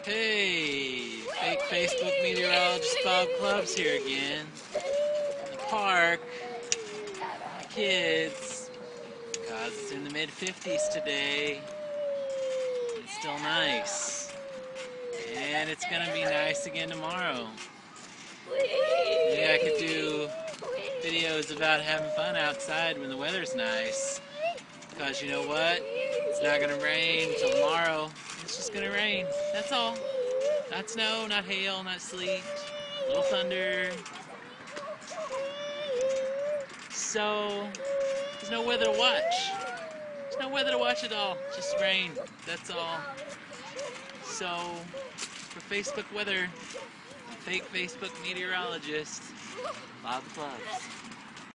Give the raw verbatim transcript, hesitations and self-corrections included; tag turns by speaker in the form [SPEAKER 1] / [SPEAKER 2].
[SPEAKER 1] Hey, fake Facebook meteorologist Bob Clubs here again. In the park, kids, cause it's in the mid fifties today. It's still nice. And it's gonna be nice again tomorrow. Maybe I could do videos about having fun outside when the weather's nice. Because you know what? It's not gonna rain until tomorrow. It's just gonna rain. That's all. Not snow, not hail, not sleet. A little thunder. So, there's no weather to watch. There's no weather to watch at all. Just rain. That's all. So, for Facebook weather, fake Facebook meteorologist, Bob Clubs.